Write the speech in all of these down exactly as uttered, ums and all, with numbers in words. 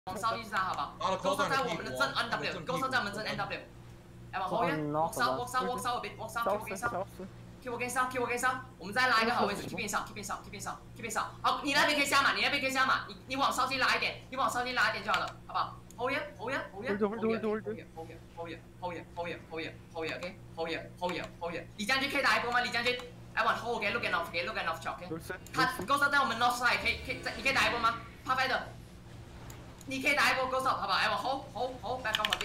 往烧一杀，好不好？勾手在我们的正 N W，勾手在我们正 N W。哎，往后面，往烧，往烧，往烧，别往烧，往烧。keep 我跟烧 ，keep 我跟烧，我们再拉一个好位置 ，keep 边烧 ，keep 边烧 ，keep 边烧 ，keep 边烧。好，你那边可以下马，你那边可以下马，你你往烧机拉一点，你往烧机拉一点就好了，好不好？后沿，后沿，后沿，后沿，后沿，后沿，后沿，后沿，后沿，后沿，后沿，后沿，OK， 后沿，后沿，后沿。李将军可以打一波吗？李将军 ，I want hold 给 look at off，给 look at off shot，OK。他勾手在我们 north side，可以可以，你可以打一波吗 ？Perfect。你可以打一波勾手，好不好 ？I want hold hold hold back on a bit。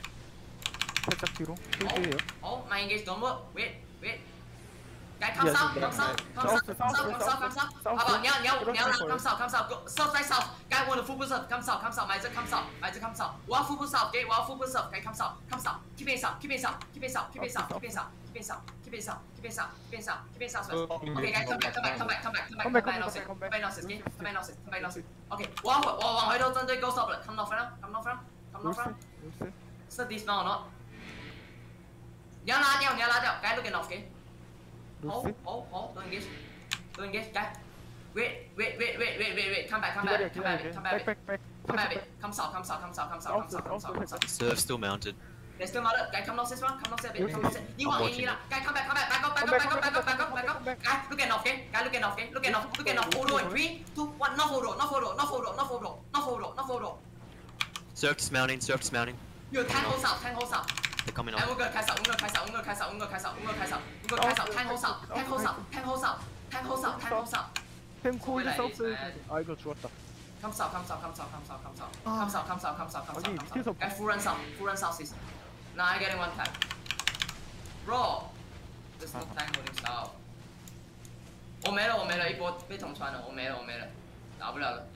好，好 ，my engage don't work，wait wait。该 come south come south come south come south come south come south， 好不好？你要你要你要拉 come south come south，south 在 south， 该我的腹部 serve come south come south， 买这 come south 买这 come south， 我要腹部 serve， 给我要腹部 serve， 该 come south come south keep it south keep it south keep it south keep it south keep it south keep it south keep it south keep it south keep it south keep it south，OK， 该 come back come back come back come back come back come back losses come back losses come back losses come back losses，OK， 我我我往回头针对 go stop 了 ，come north now come north now come north now，是 dismount not， 你要拉掉你要拉掉，该 look at off 给。Hold, hold, hold, don't engage, don't engage, guys. Wait, wait, wait, wait, wait, wait, wait. Come back, come back, come back, come back, come back. Come south, come south, come south, come south, come south, come south, come south. Surf still mounted. They're still mounted. Guys, come north this one, come north this bit, come north this. You want any? Guys, come back, come back, back up, back up, back up, back up, back up, back up. Guys, look at north, okay? Guys, look at north, okay? Look at north, look at north. Hold on, three, two, one. North hold on, north hold on, north hold on, north hold on, north hold on, north hold on. Surf dismounting, surf dismounting. You tank hold south, tank hold south. They're coming on. 哎，我个开手，我个开手，我个开手，我个开手，我个开手，我个开手，tank hold south, tank hold south, tank hold south, tank hold south, tank hold south. 탱콜 사우스. 아 이거 죽었다. Come south, come south, come south, come south, come south, come south, come south, come south, come south, come south. Guys, full run south, full run south system. Now I'm getting one tag. Bro, there's no time holding south. 我没了，我没了，一波被捅穿了，我没了，我没了，打不了了。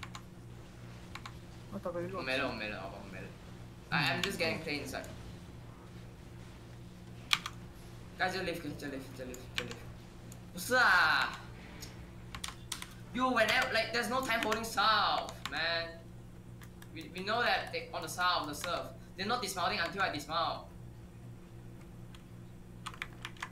我没了，我没了，好吧，我没了。I am just getting plain inside. Guys, just live, just live, just live, just live. 不是啊。You whenever like there's no time holding south, man. We we know that they on the south, on the surf, they're not dismounting until I dismount.